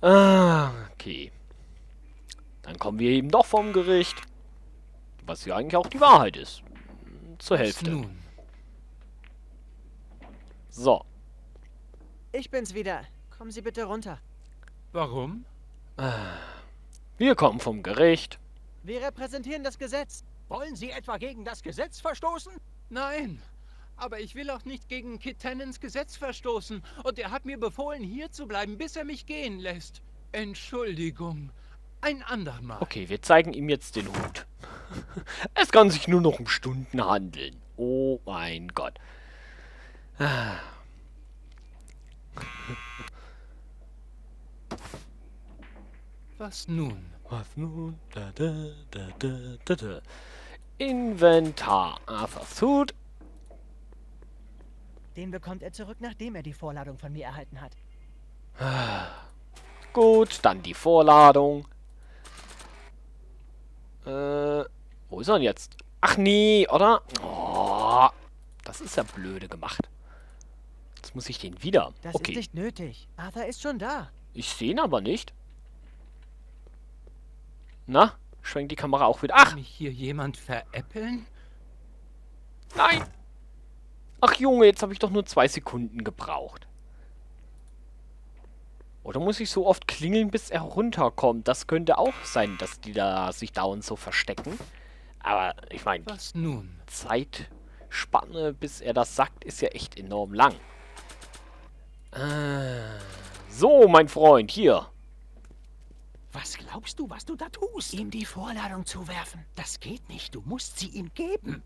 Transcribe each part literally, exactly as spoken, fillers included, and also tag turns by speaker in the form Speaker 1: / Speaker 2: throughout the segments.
Speaker 1: Ah, okay. Dann kommen wir eben doch vom Gericht. Was ja eigentlich auch die Wahrheit ist. Zur
Speaker 2: Was
Speaker 1: Hälfte.
Speaker 2: nun?
Speaker 1: So.
Speaker 3: Ich bin's wieder. Kommen Sie bitte runter.
Speaker 2: Warum?
Speaker 1: Wir kommen vom Gericht.
Speaker 3: Wir repräsentieren das Gesetz.
Speaker 4: Wollen Sie etwa gegen das Gesetz verstoßen?
Speaker 2: Nein. Aber ich will auch nicht gegen Kit Tennants Gesetz verstoßen. Und er hat mir befohlen, hier zu bleiben, bis er mich gehen lässt. Entschuldigung. Ein andermal.
Speaker 1: Okay, wir zeigen ihm jetzt den Hut. Es kann sich nur noch um Stunden handeln. Oh mein Gott. Ah.
Speaker 2: Was nun?
Speaker 1: Was nun? Da, da, da, da, da, da. Inventar. Arthurs Hut.
Speaker 3: Den bekommt er zurück, nachdem er die Vorladung von mir erhalten hat.
Speaker 1: Gut, dann die Vorladung. Äh, wo ist er denn jetzt? Ach nee, oder? Oh, das ist ja blöde gemacht. Jetzt muss ich den wieder.
Speaker 3: Das
Speaker 1: Okay,
Speaker 3: ist nicht nötig. Arthur ist schon da.
Speaker 1: ich sehe ihn aber nicht. Na, schwenkt die Kamera auch wieder. Ach,
Speaker 2: Mich hier jemand veräppeln?
Speaker 1: nein! Ach Junge, jetzt habe ich doch nur zwei Sekunden gebraucht. Oder muss ich so oft klingeln, bis er runterkommt? Das könnte auch sein, dass die da sich dauernd so verstecken. Aber ich meine,
Speaker 2: Was nun?
Speaker 1: Zeitspanne, bis er das sagt, ist ja echt enorm lang. Äh, so, mein Freund, hier.
Speaker 4: Was glaubst du, was du da tust?
Speaker 3: Ihm die Vorladung zuwerfen.
Speaker 4: Das geht nicht. Du musst sie ihm geben.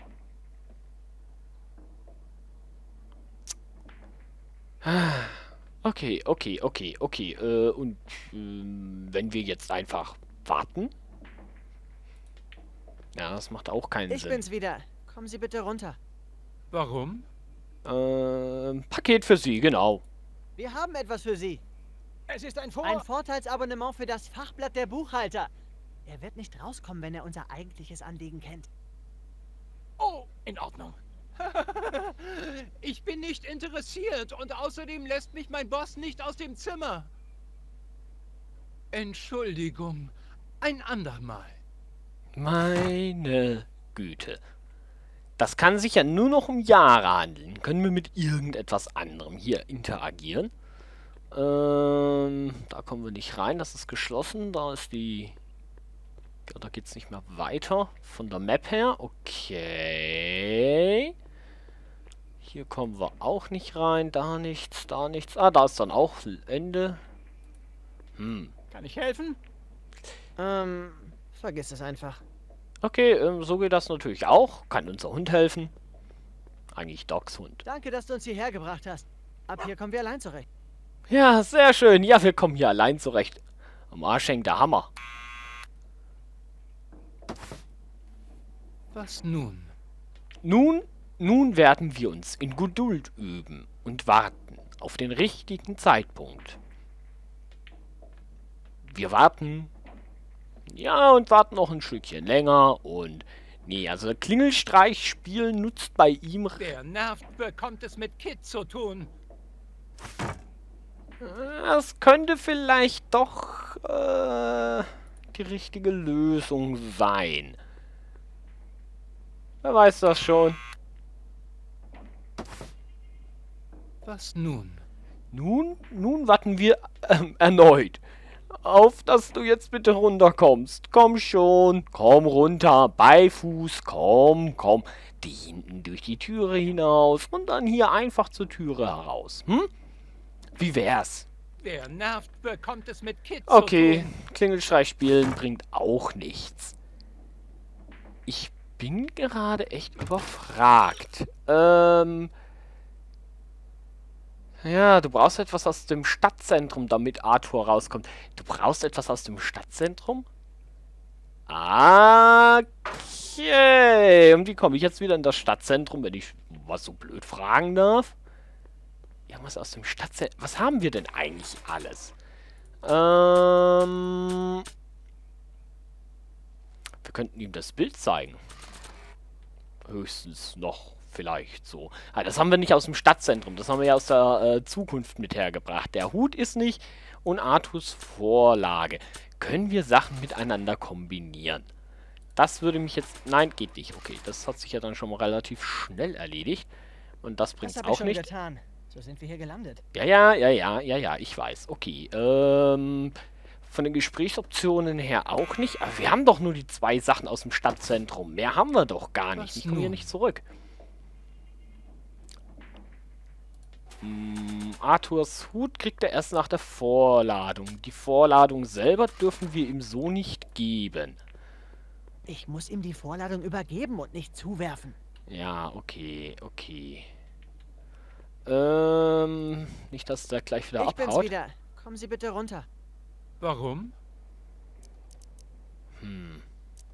Speaker 1: Okay, okay, okay, okay. Äh, und ähm, wenn wir jetzt einfach warten? Ja, das macht auch keinen
Speaker 3: Ich
Speaker 1: Sinn.
Speaker 3: bin's wieder. Kommen Sie bitte runter.
Speaker 2: Warum?
Speaker 1: Ähm, Paket für Sie, genau.
Speaker 3: Wir haben etwas für Sie.
Speaker 4: Es ist ein Vor...
Speaker 3: Ein Vorteilsabonnement für das Fachblatt der Buchhalter. Er wird nicht rauskommen, wenn er unser eigentliches Anliegen kennt.
Speaker 4: Oh, in Ordnung.
Speaker 2: Ich bin nicht interessiert und außerdem lässt mich mein Boss nicht aus dem Zimmer. Entschuldigung. Ein andermal.
Speaker 1: Meine Güte. Das kann sich ja nur noch um Jahre handeln. Können wir mit irgendetwas anderem hier interagieren? Ähm, da kommen wir nicht rein. Das ist geschlossen. Da ist die... Ja, da geht es nicht mehr weiter. Von der Map her. Okay. Hier kommen wir auch nicht rein. Da nichts, da nichts. Ah, da ist dann auch Ende. Hm.
Speaker 4: Kann ich helfen?
Speaker 3: Ähm, vergiss es einfach.
Speaker 1: Okay, ähm, so geht das natürlich auch. Kann unser Hund helfen. Eigentlich Docs Hund.
Speaker 3: Danke, dass du uns hierher gebracht hast. Ab hier kommen wir allein zurecht.
Speaker 1: Ja, sehr schön. Ja, wir kommen hier allein zurecht. Am Arsch hängt der Hammer.
Speaker 2: Was nun?
Speaker 1: Nun, nun werden wir uns in Geduld üben und warten auf den richtigen Zeitpunkt. Wir warten. Ja, und warten noch ein Stückchen länger und... Nee, also Klingelstreich-Spielen nutzt bei ihm...
Speaker 2: Wer nervt, bekommt es mit Kit zu tun.
Speaker 1: Das könnte vielleicht doch äh, die richtige Lösung sein. Wer weiß das schon.
Speaker 2: Was nun?
Speaker 1: Nun, nun warten wir ähm, erneut. Auf, dass du jetzt bitte runterkommst. Komm schon. Komm runter. Beifuß. Komm, komm. Die hinten durch die Türe hinaus. Und dann hier einfach zur Türe heraus. Hm? Wie wär's?
Speaker 2: Wer nervt, bekommt es mit Kit
Speaker 1: Okay,
Speaker 2: zu tun.
Speaker 1: Klingelstreich spielen bringt auch nichts. Ich bin gerade echt überfragt. Ähm... Ja, du brauchst etwas aus dem Stadtzentrum, damit Arthur rauskommt. Du brauchst etwas aus dem Stadtzentrum? Okay. Und wie komme ich jetzt wieder in das Stadtzentrum, wenn ich was so blöd fragen darf? Irgendwas aus dem Stadtzentrum. Was haben wir denn eigentlich alles? Ähm... Wir könnten ihm das Bild zeigen. Höchstens noch vielleicht so. Ah, das haben wir nicht aus dem Stadtzentrum. Das haben wir ja aus der äh, Zukunft mit hergebracht. Der Hut ist nicht. und Arthurs Vorlage. Können wir Sachen miteinander kombinieren? Das würde mich jetzt... Nein, geht nicht. Okay, das hat sich ja dann schon mal relativ schnell erledigt. Und das bringt
Speaker 3: Das
Speaker 1: es
Speaker 3: habe ich
Speaker 1: auch
Speaker 3: schon
Speaker 1: nicht.
Speaker 3: getan. So sind wir hier gelandet.
Speaker 1: Ja, ja, ja, ja, ja, ja, ich weiß. Okay, ähm... von den Gesprächsoptionen her auch nicht. Aber wir haben doch nur die zwei Sachen aus dem Stadtzentrum. Mehr haben wir doch gar nicht.
Speaker 2: Was
Speaker 1: Ich komme hier
Speaker 2: nun?
Speaker 1: nicht zurück. Hm, Arthurs Hut kriegt er erst nach der Vorladung. Die Vorladung selber dürfen wir ihm so nicht geben.
Speaker 3: Ich muss ihm die Vorladung übergeben und nicht zuwerfen.
Speaker 1: Ja, okay, okay. Ähm, nicht, dass der gleich wieder
Speaker 3: Ich bin's
Speaker 1: abhaut.
Speaker 3: wieder. Kommen Sie bitte runter.
Speaker 2: Warum?
Speaker 1: Hm.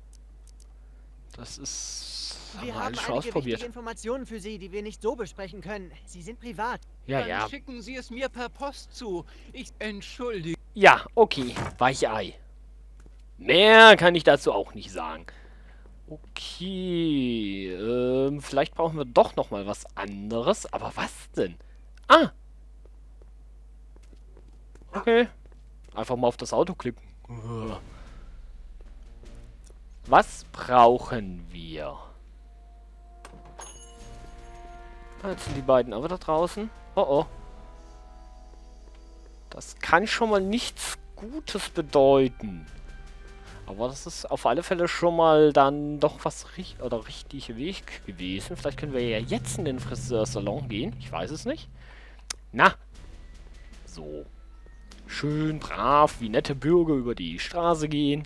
Speaker 1: Das ist...
Speaker 3: Wir
Speaker 1: wir
Speaker 3: haben
Speaker 1: alles schon
Speaker 3: einige
Speaker 1: ausprobiert.
Speaker 3: wichtige Informationen für Sie, die wir nicht so besprechen können. Sie sind privat.
Speaker 1: Ja,
Speaker 2: Dann
Speaker 1: ja.
Speaker 2: schicken Sie es mir per Post zu. Ich entschuldige.
Speaker 1: Ja, okay. Weichei. Mehr kann ich dazu auch nicht sagen. Okay. Ähm, vielleicht brauchen wir doch noch mal was anderes. Aber was denn? Ah! Okay. Einfach mal auf das Auto klicken. Was brauchen wir? Ah, jetzt sind die beiden aber da draußen. Oh oh. Das kann schon mal nichts Gutes bedeuten. Aber das ist auf alle Fälle schon mal dann doch was richtig oder richtig Weg gewesen. Vielleicht können wir ja jetzt in den Friseursalon gehen. Ich weiß es nicht. Na. So. Schön brav, wie nette Bürger über die Straße gehen.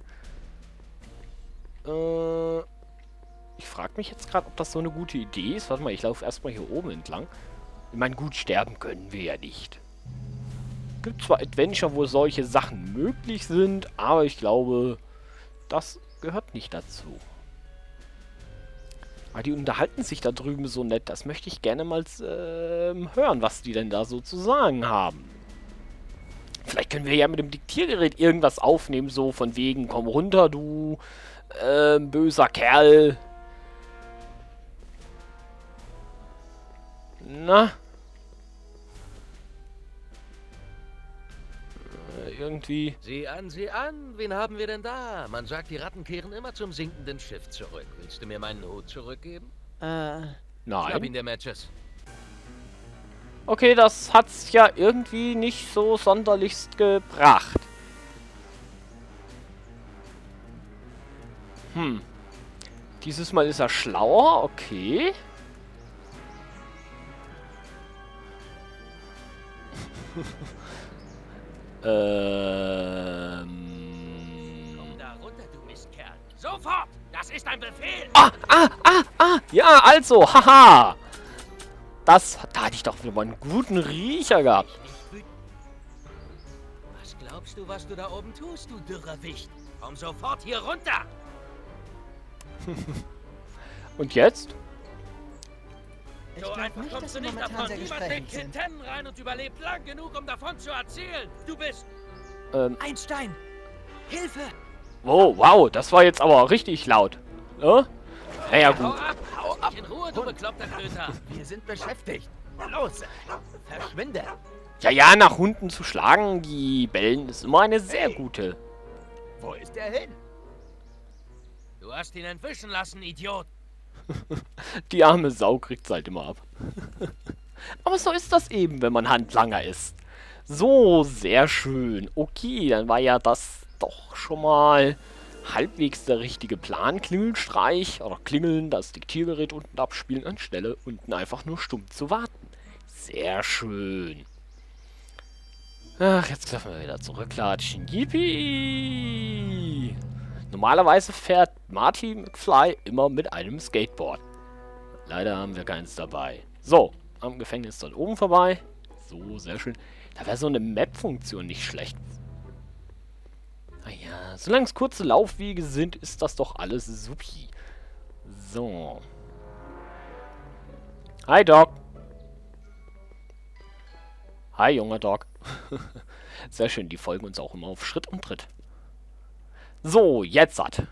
Speaker 1: Äh, ich frage mich jetzt gerade, ob das so eine gute Idee ist. Warte mal, ich laufe erstmal hier oben entlang. Ich meine, gut, sterben können wir ja nicht. Gibt zwar Adventure, wo solche Sachen möglich sind, aber ich glaube, das gehört nicht dazu. Aber die unterhalten sich da drüben so nett. Das möchte ich gerne mal äh, hören, was die denn da so zu sagen haben. Vielleicht können wir ja mit dem Diktiergerät irgendwas aufnehmen, so von wegen, komm runter, du äh, böser Kerl. Na? Äh, irgendwie...
Speaker 5: Sieh an, sieh an, wen haben wir denn da? Man sagt, die Ratten kehren immer zum sinkenden Schiff zurück. Willst du mir meinen Hut zurückgeben?
Speaker 3: Äh,
Speaker 5: Schnapp ihn
Speaker 1: Nein.
Speaker 5: der Matches.
Speaker 1: Okay, das hat's ja irgendwie nicht so sonderlichst gebracht. Hm. Dieses Mal ist er schlauer, okay. ähm...
Speaker 5: Komm da runter, du Mistkerl. Sofort! Das ist ein Befehl!
Speaker 1: Ah, ah, ah, ah! Ja, also, haha! Das, da hatte ich doch wieder mal einen guten Riecher gehabt.
Speaker 5: Nicht wütend. Was glaubst du, was du da oben tust, du dürrer Wicht? Komm sofort hier runter!
Speaker 1: Und jetzt?
Speaker 3: ich
Speaker 5: So
Speaker 3: glaube
Speaker 5: einfach
Speaker 3: nicht,
Speaker 5: kommst
Speaker 3: dass
Speaker 5: du
Speaker 3: Sie
Speaker 5: nicht
Speaker 3: momentan
Speaker 5: davon.
Speaker 3: sehr
Speaker 5: Niemand denkt
Speaker 3: gesprächig sind.
Speaker 5: Quinten rein und überlebt lang genug, um davon zu erzählen. Du bist...
Speaker 1: Ähm,
Speaker 3: Einstein! Hilfe!
Speaker 1: oh, wow, das war jetzt aber richtig laut. Ja? Naja,
Speaker 5: Hau
Speaker 1: gut.
Speaker 5: ab! Hau ab! In Ruhe, du bekloppter Klöter!
Speaker 3: Wir sind beschäftigt. Los! Verschwinde!
Speaker 1: Ja, ja, nach Hunden zu schlagen, die bellen, ist immer eine sehr gute.
Speaker 3: Wo ist der hin?
Speaker 5: Du hast ihn entwischen lassen, Idiot!
Speaker 1: Die arme Sau kriegt's halt immer ab. Aber so ist das eben, wenn man Handlanger ist. So, sehr schön. Okay, dann war ja das doch schon mal halbwegs der richtige Plan. Klingelstreich oder klingeln, das Diktiergerät unten abspielen, anstelle unten einfach nur stumm zu warten. Sehr schön. Ach, jetzt dürfen wir wieder zurücklatschen. Yippie! Normalerweise fährt Marty McFly immer mit einem Skateboard. Leider haben wir keins dabei. So, am Gefängnis dort oben vorbei. So, sehr schön. Da wäre so eine Map-Funktion nicht schlecht. Naja, solange es kurze Laufwege sind, ist das doch alles supi. So. Hi, Doc. Hi, junger Doc. Sehr schön, die folgen uns auch immer auf Schritt und Tritt. So, jetzt hat.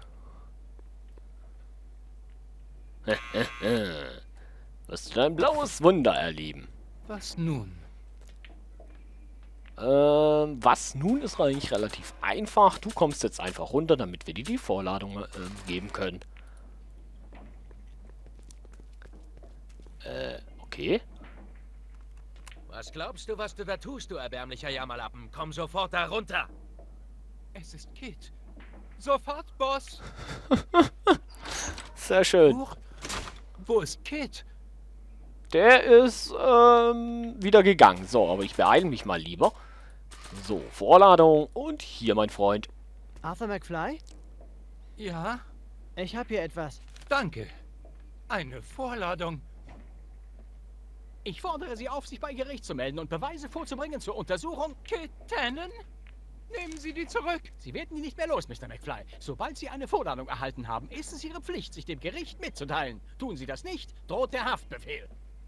Speaker 1: Wirst du ein blaues Wunder erleben.
Speaker 2: Was nun?
Speaker 1: Ähm, was nun ist eigentlich relativ einfach. Du kommst jetzt einfach runter, damit wir dir die Vorladung äh, geben können. Äh, okay.
Speaker 5: Was glaubst du, was du da tust, du erbärmlicher Jammerlappen? Komm sofort da runter!
Speaker 2: Es ist Kit. Sofort, Boss.
Speaker 1: Sehr schön.
Speaker 2: Huch. Wo ist Kit?
Speaker 1: Der ist ähm, wieder gegangen. So, aber ich beeile mich mal lieber. So, Vorladung. Und hier, mein Freund.
Speaker 3: Arthur McFly?
Speaker 2: Ja,
Speaker 3: Ich habe hier etwas.
Speaker 2: danke. Eine Vorladung.
Speaker 4: Ich fordere Sie auf, sich bei Gericht zu melden und Beweise vorzubringen zur Untersuchung.
Speaker 2: Kit Tannen? Nehmen Sie die zurück.
Speaker 4: Sie werden die nicht mehr los, Mister McFly. Sobald Sie eine Vorladung erhalten haben, ist es Ihre Pflicht, sich dem Gericht mitzuteilen. Tun Sie das nicht, droht der Haftbefehl.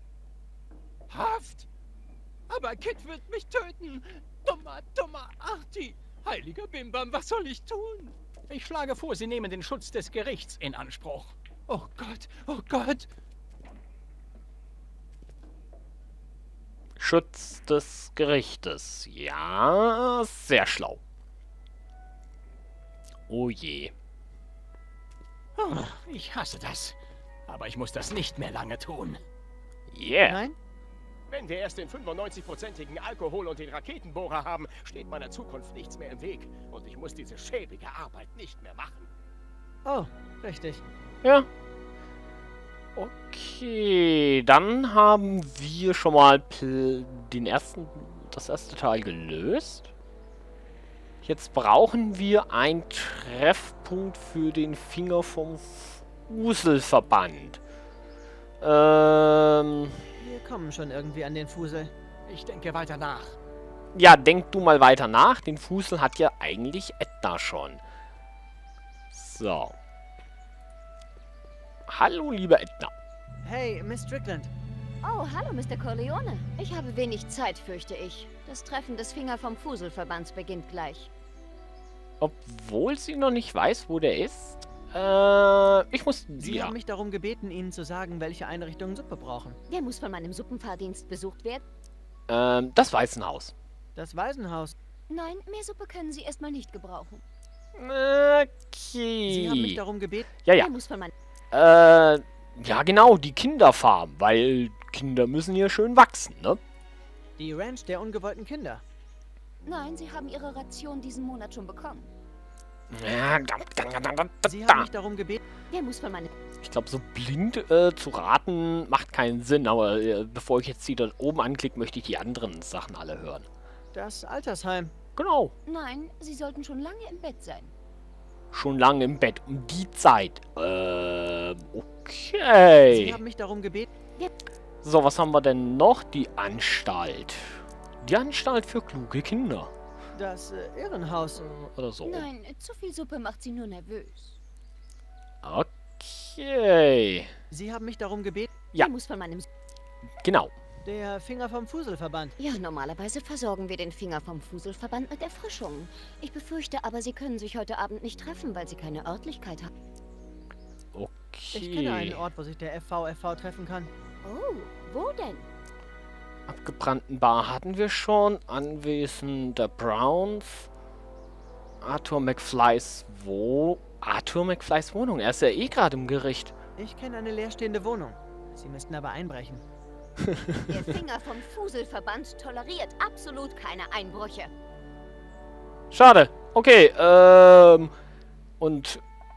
Speaker 2: Haft? Aber Kit wird mich töten. Dummer, dummer Arti. Heiliger Bimbam, was soll ich tun?
Speaker 4: Ich schlage vor, Sie nehmen den Schutz des Gerichts in Anspruch.
Speaker 2: Oh Gott, oh Gott.
Speaker 1: Schutz des Gerichtes. Ja, sehr schlau. Oh je.
Speaker 4: Oh, ich hasse das. Aber ich muss das nicht mehr lange tun.
Speaker 1: Yeah.
Speaker 3: Nein?
Speaker 4: Wenn wir erst den fünfundneunzig-prozentigen Alkohol und den Raketenbohrer haben, steht meiner Zukunft nichts mehr im Weg. Und ich muss diese schäbige Arbeit nicht mehr machen.
Speaker 3: Oh, richtig.
Speaker 1: Ja. Okay, dann haben wir schon mal pl- den ersten, das erste Teil gelöst. Jetzt brauchen wir einen Treffpunkt für den Finger vom Fuselverband. Ähm,
Speaker 3: Wir kommen schon irgendwie an den Fusel.
Speaker 4: Ich denke weiter nach.
Speaker 1: ja, denk du mal weiter nach. Den Fusel hat ja eigentlich Edna schon. So. Hallo, liebe Edna.
Speaker 3: Hey, Miss Strickland.
Speaker 6: Oh, hallo, Mister Corleone. Ich habe wenig Zeit, fürchte ich. Das Treffen des Finger vom Fuselverbands beginnt gleich.
Speaker 1: Obwohl sie noch nicht weiß, wo der ist. Äh, ich muss...
Speaker 3: Sie
Speaker 1: ja.
Speaker 3: haben mich darum gebeten, Ihnen zu sagen, welche Einrichtungen Suppe brauchen.
Speaker 6: Der muss von meinem Suppenfahrdienst besucht werden.
Speaker 1: Ähm, das Waisenhaus.
Speaker 3: Das Waisenhaus.
Speaker 6: Nein, mehr Suppe können Sie erstmal nicht gebrauchen.
Speaker 1: Okay.
Speaker 3: Sie haben mich darum gebeten.
Speaker 1: Ja, ja.
Speaker 6: Der muss von meinem...
Speaker 1: Äh, ja genau, die Kinderfarm. Weil Kinder müssen hier schön wachsen, ne?
Speaker 3: Die Ranch der ungewollten Kinder.
Speaker 6: Nein, Sie haben Ihre Ration diesen Monat schon bekommen.
Speaker 1: Ja, da, da, da, da, da,
Speaker 3: Sie haben
Speaker 1: da.
Speaker 3: mich darum gebeten.
Speaker 6: Der muss von meinem...
Speaker 1: Ich glaube, so blind äh, zu raten macht keinen Sinn. Aber äh, bevor ich jetzt die da oben anklicke, möchte ich die anderen Sachen alle hören.
Speaker 3: Das Altersheim.
Speaker 1: Genau.
Speaker 6: Nein, Sie sollten schon lange im Bett sein.
Speaker 1: Schon lange im Bett. Um die Zeit. Ähm, okay.
Speaker 3: Sie haben mich darum gebeten.
Speaker 1: So, was haben wir denn noch? Die Anstalt. Die Anstalt für kluge Kinder.
Speaker 3: Das äh, Irrenhaus.
Speaker 1: Oder so.
Speaker 6: Nein, zu viel Suppe macht Sie nur nervös.
Speaker 1: Okay.
Speaker 3: Sie haben mich darum gebeten.
Speaker 1: Ja.
Speaker 6: Der muss von meinem...
Speaker 1: Genau.
Speaker 3: Der Finger vom Fuselverband.
Speaker 6: Ja, normalerweise versorgen wir den Finger vom Fuselverband mit Erfrischung. Ich befürchte aber, Sie können sich heute Abend nicht treffen, weil Sie keine Örtlichkeit haben.
Speaker 1: Okay.
Speaker 3: Ich kenne einen Ort, wo sich der F V F V treffen kann.
Speaker 6: Oh, wo denn?
Speaker 1: Abgebrannten Bar hatten wir schon. Anwesen der Browns. Arthur McFlys wo? Arthur McFlys Wohnung. Er ist ja eh gerade im Gericht.
Speaker 3: Ich kenne eine leerstehende Wohnung. Sie müssten aber einbrechen.
Speaker 6: Der Finger vom Fuselverband toleriert absolut keine Einbrüche.
Speaker 1: Schade. Okay, ähm. Und.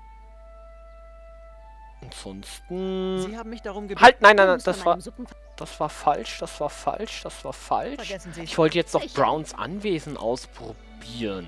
Speaker 1: Ansonsten.
Speaker 3: Sie haben mich darum gebeten.
Speaker 1: Halt, nein, nein,
Speaker 6: Der
Speaker 1: nein,
Speaker 6: muss von
Speaker 1: das war.
Speaker 6: meinem Suppen...
Speaker 1: Das war falsch, das war falsch, das war falsch.
Speaker 3: Vergessen Sie.
Speaker 1: Ich wollte jetzt noch
Speaker 6: Sicher.
Speaker 1: Browns Anwesen ausprobieren.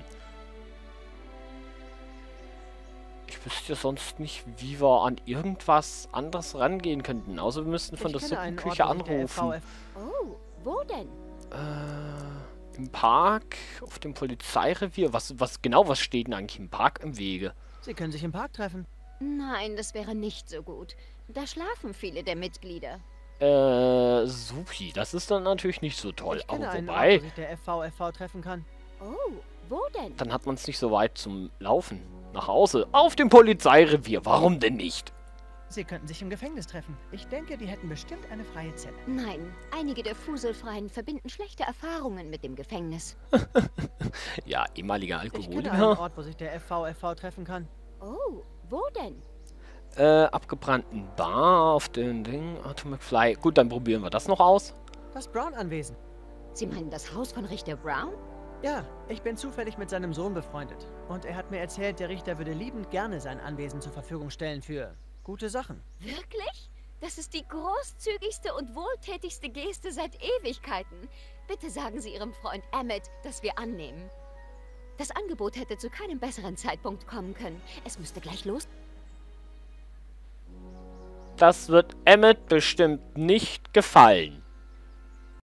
Speaker 1: Ich wüsste sonst nicht, wie wir an irgendwas anderes rangehen könnten. Außer wir müssten von
Speaker 3: Ich
Speaker 1: der
Speaker 3: kenne einen
Speaker 1: Suppenküche
Speaker 3: Ort, wo sich der F V
Speaker 1: anrufen.
Speaker 3: F
Speaker 6: Oh, wo denn?
Speaker 1: Äh, im Park, auf dem Polizeirevier. Was, was genau, was steht denn eigentlich im Park im Wege?
Speaker 3: Sie können sich im Park treffen.
Speaker 6: Nein, das wäre nicht so gut. Da schlafen viele der Mitglieder.
Speaker 1: Äh, supi. Das ist dann natürlich nicht so toll.
Speaker 3: Ich kenne
Speaker 1: Aber
Speaker 3: einen
Speaker 1: wobei,
Speaker 3: Ort, wo sich der F V F V treffen kann.
Speaker 6: Oh, wo denn?
Speaker 1: dann hat man es nicht so weit zum Laufen. Nach Hause. Auf dem Polizeirevier. Warum denn nicht?
Speaker 3: Sie könnten sich im Gefängnis treffen. Ich denke, die hätten bestimmt eine freie Zelle.
Speaker 6: Nein, einige der Fuselfreien verbinden schlechte Erfahrungen mit dem Gefängnis.
Speaker 1: Ja, ehemaliger
Speaker 3: Ich kenne einen
Speaker 1: Alkoholiker.
Speaker 3: Ort, wo sich der F V F V treffen kann.
Speaker 6: Oh, wo denn?
Speaker 1: Äh, abgebrannten Bar auf den Ding. Arthur McFly. Gut, dann probieren wir das noch aus.
Speaker 3: Das Brown-Anwesen.
Speaker 6: Sie meinen das Haus von Richter Brown?
Speaker 3: Ja, ich bin zufällig mit seinem Sohn befreundet. Und er hat mir erzählt, der Richter würde liebend gerne sein Anwesen zur Verfügung stellen für gute Sachen.
Speaker 6: Wirklich? Das ist die großzügigste und wohltätigste Geste seit Ewigkeiten. Bitte sagen Sie Ihrem Freund Emmett, dass wir annehmen. Das Angebot hätte zu keinem besseren Zeitpunkt kommen können. Es müsste gleich los.
Speaker 1: Das wird Emmett bestimmt nicht gefallen.